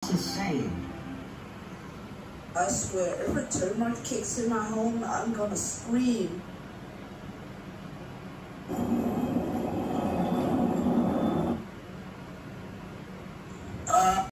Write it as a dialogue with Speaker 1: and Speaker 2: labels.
Speaker 1: What's he saying?
Speaker 2: I swear, if a termite kicks in my home, I'm gonna scream.